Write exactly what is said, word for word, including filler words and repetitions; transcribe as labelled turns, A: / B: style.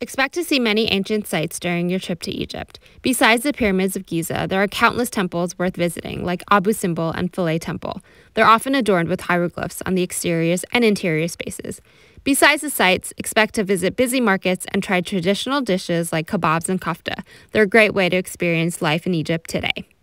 A: Expect to see many ancient sites during your trip to Egypt. Besides the pyramids of Giza, there are countless temples worth visiting, like Abu Simbel and Philae Temple. They're often adorned with hieroglyphs on the exteriors and interior spaces. Besides the sites, expect to visit busy markets and try traditional dishes like kebabs and kofta. They're a great way to experience life in Egypt today.